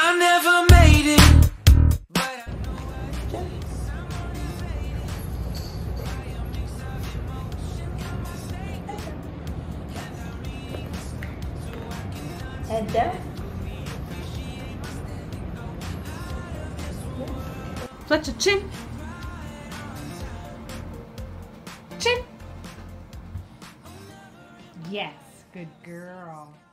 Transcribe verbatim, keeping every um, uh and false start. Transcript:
I never made it, but I Head down. Fletch your chin. Chin. Yes, good girl.